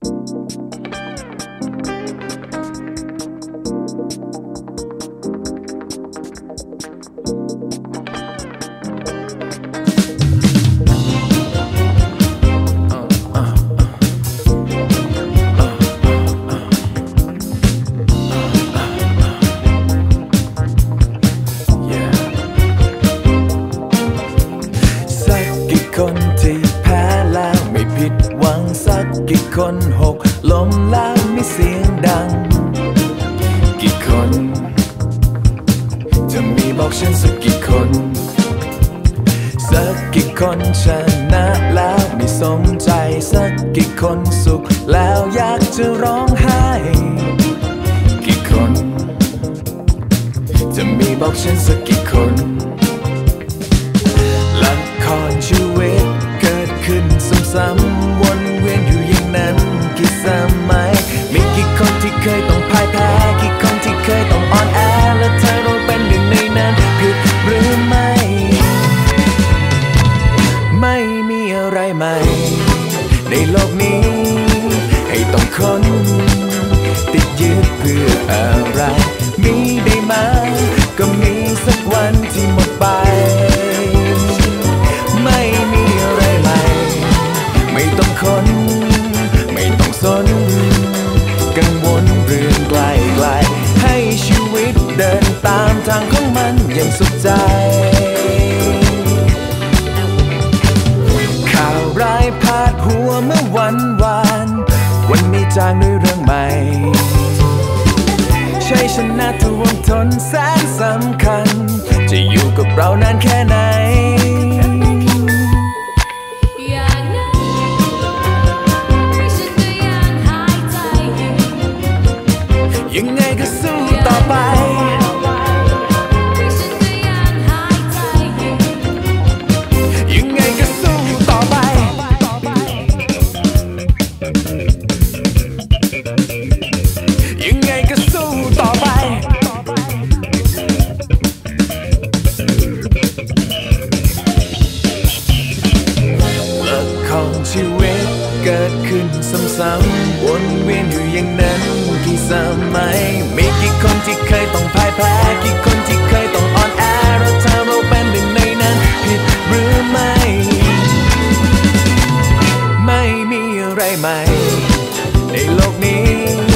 คนที่แพ้แล้วไม่ผิดหวังสักกี่คนหกล้มแล้วไม่เสียงดังกี่คนจะมีบอกฉันสักกี่คนสักกี่คนชนะแล้วไม่สมใจสักกี่คนสุขแล้วอยากจะร้องไห้กี่คนจะมีบอกฉันสักกี่คนละครชีวิตเกิดขึ้นซ้ำๆวนเวียนอยู่อย่างนั้นกี่สมัยมีกี่คนที่เคยต้องพ่ายแพ้กี่คนที่เคยต้องอ่อนแอและเธอเราเป็นหนึ่งในนั้นผิดหรือไม่ไม่มีอะไรใหม่ในโลกนี้ให้ต้องคนติดยึดเพื่ออะไรมีได้มาก็มีสักวันที่หมดไปไม่มีอะไรใหม่ไม่ต้องคนไม่ต้องสนกังวลเรื่องไกลๆให้ชีวิตเดินตามทางของมันอย่างสุขใจข่าวร้ายพาดหัวเมื่อวันนี้จางด้วยเรื่องใหม่ใช่ชนะทวงทนแสนสำคัญจะอยู่กับเรานานแค่ไหนยังไงก็สู้ต่อไปยังไงก็สู้ต่อไปยังไงก็สู้ต่อไปละครชีวิตเกิดขึ้นซ้ำๆวนเวียนอยู่อย่างนั้นกี่สมัยมีกี่คนที่เคยต้องพ่ายแพ้กี่คนที่เคยต้องอ่อนแอเราเธอเราเป็นหนึ่งในนั้นผิดหรือไม่ไม่มีอะไรใหม่ในโลกนี้